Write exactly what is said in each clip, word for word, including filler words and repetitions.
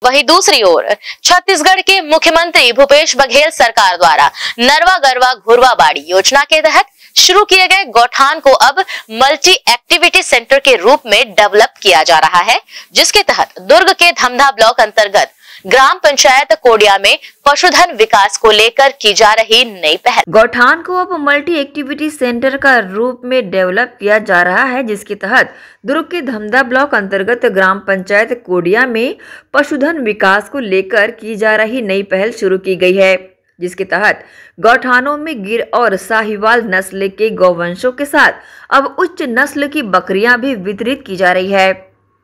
वहीं दूसरी ओर छत्तीसगढ़ के मुख्यमंत्री भूपेश बघेल सरकार द्वारा नरवा गरवा घुरवा बाड़ी योजना के तहत शुरू किए गए गौठान को अब मल्टी एक्टिविटी सेंटर के रूप में डेवलप किया जा रहा है, जिसके तहत दुर्ग के धमधा ब्लॉक अंतर्गत ग्राम पंचायत कोडिया में पशुधन विकास को लेकर की जा रही नई पहल। गौठान को अब मल्टी एक्टिविटी सेंटर का रूप में डेवलप किया जा रहा है, जिसके तहत दुर्ग के धमधा ब्लॉक अंतर्गत ग्राम पंचायत कोडिया में पशुधन विकास को लेकर की जा रही नई पहल शुरू की गई है, जिसके तहत गौठानों में गिर और साहिवाल नस्ल के गौवंशों के साथ अब उच्च नस्ल की बकरियां भी वितरित की जा रही है।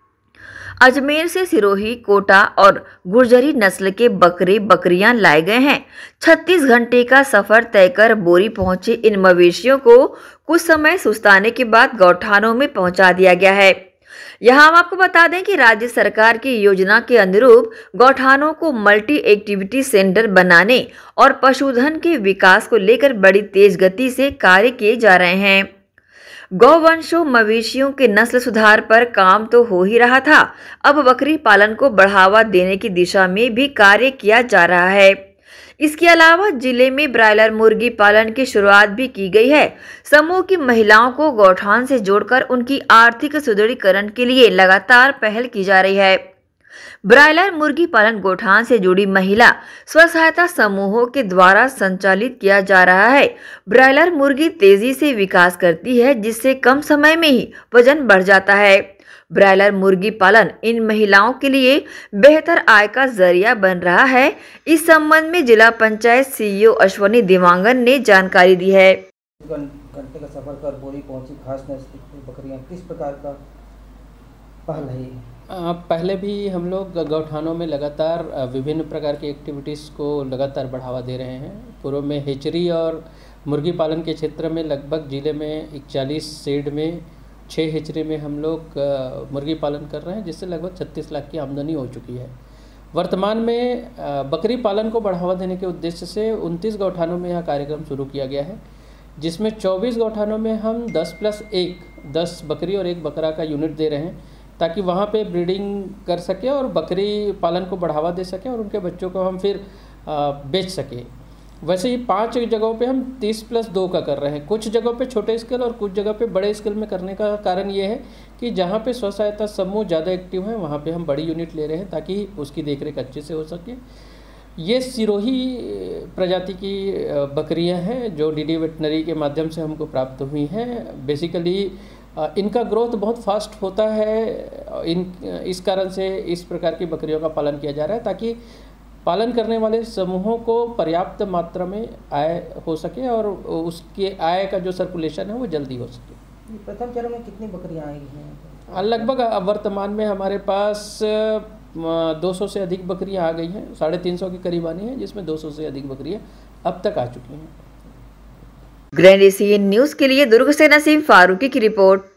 अजमेर से सिरोही, कोटा और गुर्जरी नस्ल के बकरे बकरियां लाए गए हैं। छत्तीस घंटे का सफर तय कर बोरी पहुंचे इन मवेशियों को कुछ समय सुस्ताने के बाद गौठानों में पहुंचा दिया गया है। यहाँ हम आपको बता दें कि राज्य सरकार की योजना के अनुरूप गौठानों को मल्टी एक्टिविटी सेंटर बनाने और पशुधन के विकास को लेकर बड़ी तेज गति से कार्य किए जा रहे हैं। गौवंशों मवेशियों के नस्ल सुधार पर काम तो हो ही रहा था, अब बकरी पालन को बढ़ावा देने की दिशा में भी कार्य किया जा रहा है। इसके अलावा जिले में ब्रायलर मुर्गी पालन की शुरुआत भी की गई है। समूह की महिलाओं को गौठान से जोड़कर उनकी आर्थिक सुदृढ़ीकरण के लिए लगातार पहल की जा रही है। ब्रायलर मुर्गी पालन गौठान से जुड़ी महिला स्व सहायता समूहों के द्वारा संचालित किया जा रहा है। ब्रायलर मुर्गी तेजी से विकास करती है, जिससे कम समय में ही वजन बढ़ जाता है। ब्रायलर मुर्गी पालन इन महिलाओं के लिए बेहतर आय का जरिया बन रहा है। इस संबंध में जिला पंचायत सीईओ अश्वनी दिवांगन ने जानकारी दी है। घंटे का सफर कर बोरी पहुंची खास नस्ल की बकरियां, किस प्रकार का पहल है? पहले भी हम लोग गौठानों में लगातार विभिन्न प्रकार की एक्टिविटीज़ को लगातार बढ़ावा दे रहे हैं। पूर्व में हेचरी और मुर्गी पालन के क्षेत्र में लगभग जिले में इकतालीस शेड में छः हेचरी में हम लोग मुर्गी पालन कर रहे हैं, जिससे लगभग छत्तीस लाख की आमदनी हो चुकी है। वर्तमान में बकरी पालन को बढ़ावा देने के उद्देश्य से उनतीस गौठानों में यह कार्यक्रम शुरू किया गया है, जिसमें चौबीस गौठानों में हम दस प्लस एक दस बकरी और एक बकरा का यूनिट दे रहे हैं, ताकि वहाँ पे ब्रीडिंग कर सके और बकरी पालन को बढ़ावा दे सके और उनके बच्चों को हम फिर बेच सके। वैसे ही पांच जगहों पे हम तीस प्लस दो का कर रहे हैं। कुछ जगहों पे छोटे स्केल और कुछ जगह पे बड़े स्केल में करने का कारण ये है कि जहाँ पे स्व सहायता समूह ज़्यादा एक्टिव हैं वहाँ पे हम बड़ी यूनिट ले रहे हैं, ताकि उसकी देखरेख अच्छे से हो सके। ये सिरोही प्रजाति की बकरियाँ हैं जो डीडी वेटनरी के माध्यम से हमको प्राप्त हुई हैं। बेसिकली इनका ग्रोथ बहुत फास्ट होता है, इन इस कारण से इस प्रकार की बकरियों का पालन किया जा रहा है, ताकि पालन करने वाले समूहों को पर्याप्त मात्रा में आय हो सके और उसके आय का जो सर्कुलेशन है वो जल्दी हो सके। प्रथम चरण में कितनी बकरियां आई हैं? लगभग वर्तमान में हमारे पास दो सौ से अधिक बकरियां आ गई हैं, साढ़े तीन सौ की करीब आनी है, जिसमें दो सौ से अधिक बकरियां अब तक आ चुकी हैं। ग्रैंड एशियन न्यूज़ के लिए दुर्ग से नसीम फारूकी की रिपोर्ट।